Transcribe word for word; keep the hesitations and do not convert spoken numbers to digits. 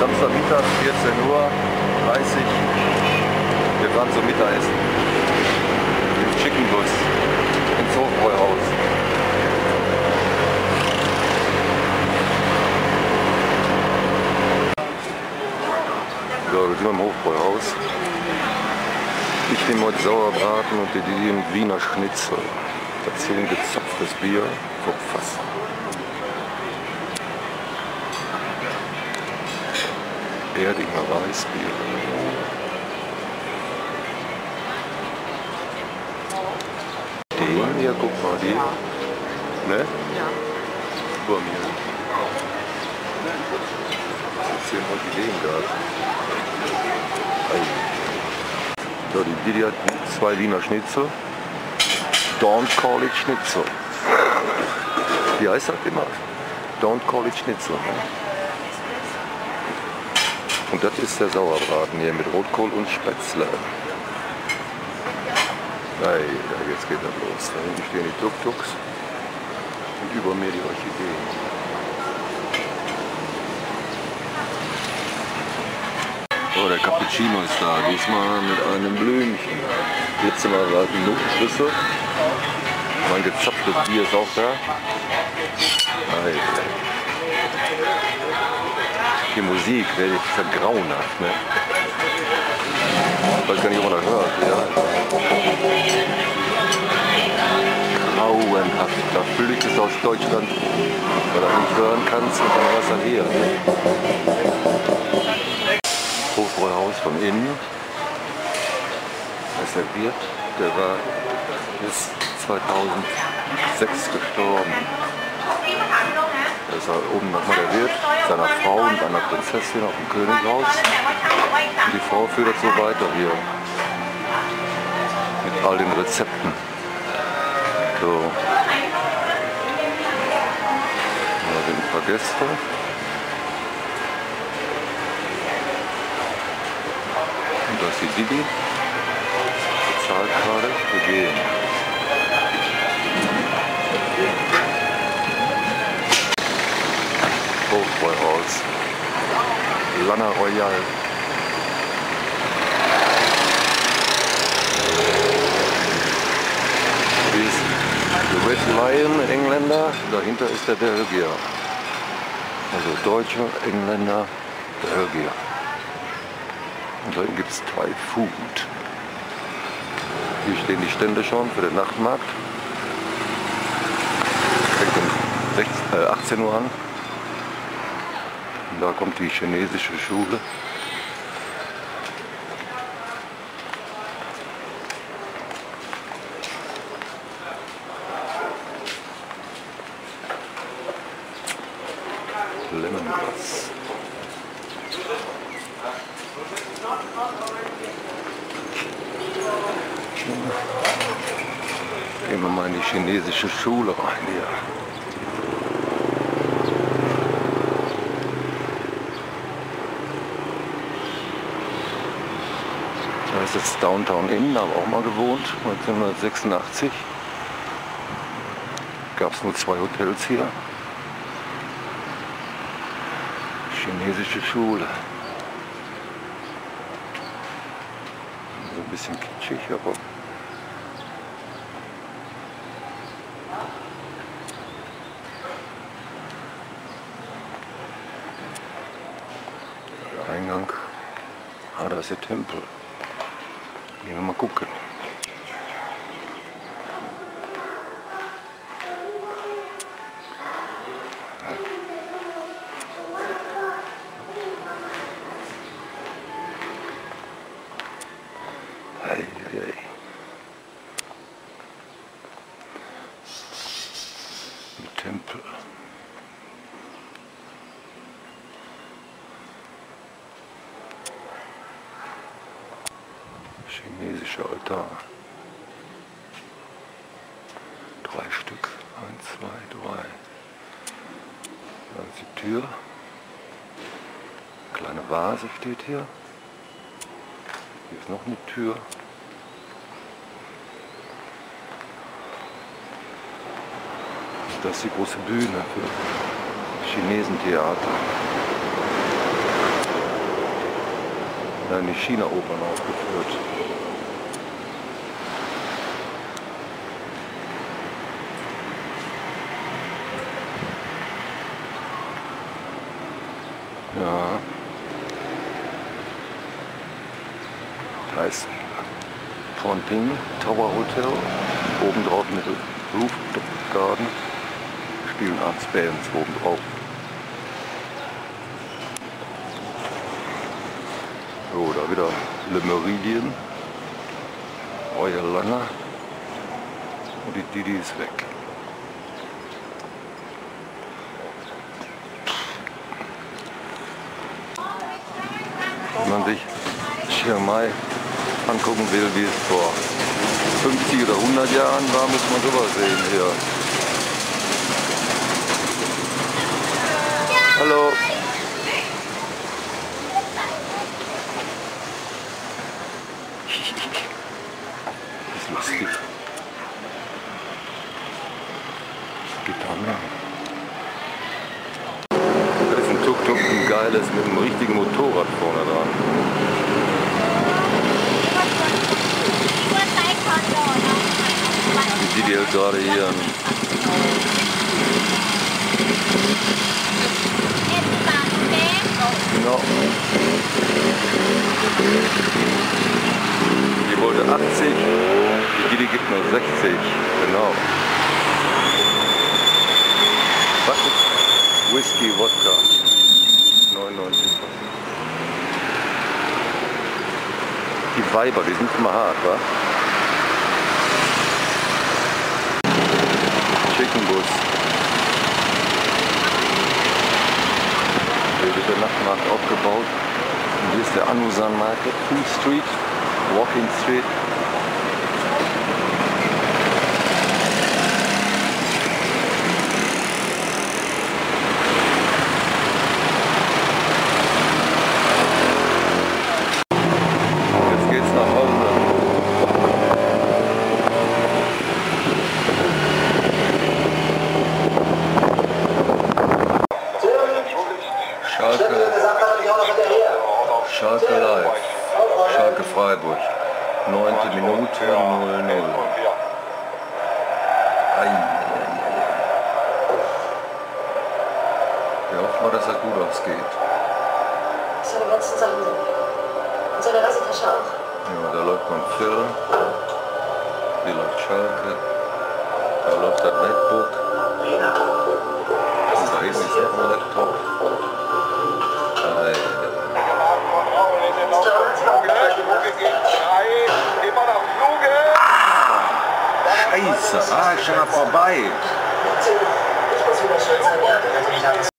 Samstagmittag, vierzehn Uhr dreißig. Wir fahren zum Mittagessen. Im Chicken Bus ins Hofbräuhaus. So, wir sind im Hofbräuhaus. Ich nehme heute Sauerbraten und die nehmen Wiener Schnitzel. Dazu ein gezapftes Bier vom Fass. Erdinger Weißbier. Den hier, guck mal, die. Ne? Ja. Über mir. Das ist hier mal die Ideengarten. So, die Didi hat zwei Wiener Schnitzel. Don't call it Schnitzel. Wie heißt das immer? Don't call it Schnitzel. Und das ist der Sauerbraten hier mit Rotkohl und Spätzle. Hey, jetzt geht das los. Da hinten stehen die Tuk-Tuks und über mir die Orchideen. So, der Cappuccino ist da, diesmal mit einem Blümchen. Letztes Mal war die Notenschlüssel. Mein gezapftes Bier ist auch da. Hey. Die Musik, der ist vergrauenhaft, ne? Ich weiß gar nicht, ob man das hört. Ja. Grauenhaft. Da flüchtet es aus Deutschland, weil du nicht hören kannst und dann was er hier. Hofbräuhaus von innen. Das ist der Wirt, der war bis zweitausendsechs gestorben. Da ist er oben nochmal der Wirt, seiner Frau und einer Prinzessin auf dem Könighaus. Und die Frau führt das so weiter hier. Mit all den Rezepten. So. Da sind ein paar Gäste. Und das ist die Didi. Bezahlt gerade. Wir gehen. Hofbräuhaus. Lana Royal. Hier ist The Red Lion, Engländer. Dahinter ist der Belgier. Also Deutscher, Engländer, Belgier. Und da hinten gibt es Thai Food. Hier stehen die Stände schon für den Nachtmarkt. Fängt um sechzehn, äh, achtzehn Uhr an. Und da kommt die chinesische Schule. Lemongrass. Gehen wir mal in die chinesische Schule rein hier. Da ist jetzt Downtown Inn, da haben wir auch mal gewohnt, neunzehnhundertsechsundachtzig. Gab es nur zwei Hotels hier. Chinesische Schule. So ein bisschen kitschig, aber der Eingang. Ah, da ist der Tempel. Gehen wir mal gucken. Hey, hey. Ein Tempel. Chinesischer Altar. Drei Stück. Eins, zwei, drei. Da ist die Tür. Eine kleine Vase steht hier. Hier ist noch eine Tür. Das ist die große Bühne für Chinesentheater. werden die China-Opern aufgeführt. Ja. Da ist Ponting Tower Hotel. Obendrauf eine Rooftop Garden. Spielen Arts Bands obendrauf. So, da wieder Le Meridien. Royal Langer. Und die Didi ist weg. Wenn man sich Chiang Mai angucken will, wie es vor fünfzig oder hundert Jahren war, muss man sowas sehen hier. Hallo. Das ist lustig. Was geht da mehr? Da ist ein Tuk-Tuk, ein geiles mit einem richtigen Motorrad vorne dran. Die Didi hält gerade hier ein genau. Die wollte achtzig, die Didi gibt nur sechzig, genau. Was ist Whisky, Wodka? neunundneunzig. Die Weiber, die sind immer hart, wa? Chicken Bus. Hier wird der Nachtmarkt aufgebaut. Und hier ist der Anusan Market, Food Street, Walking Street. Jetzt geht's nach Hause. Schalke, Schalke live, Schalke Freiburg, neunte Minute null null. Wir hoffen mal, dass das gut ausgeht. Seine ganzen Sachen sind weg. Und seine Reisetasche auch. Ja, da läuft mein Film, hier läuft Schalke, da läuft das MacBook. Und da hinten ist noch ein Laptop. Scheiße, ah, schon vorbei. Ich muss wieder schön sein.